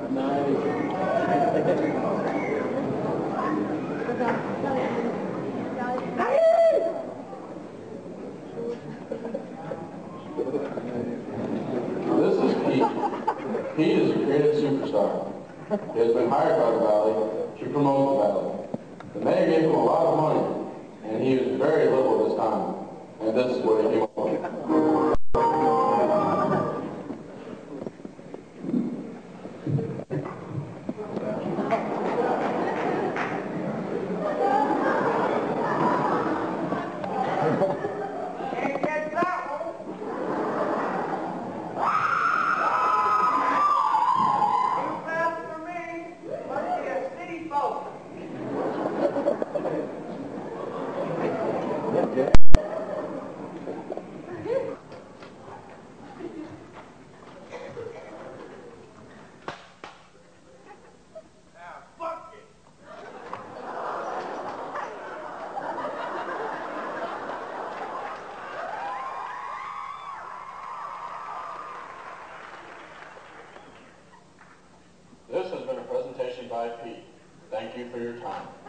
This is Pete. Pete is a creative superstar. He has been hired by the Valley to promote the Valley. The mayor gave him a lot of money, and he used very little of his time. And this is what he came up with. This has been a presentation by Pete. Thank you for your time.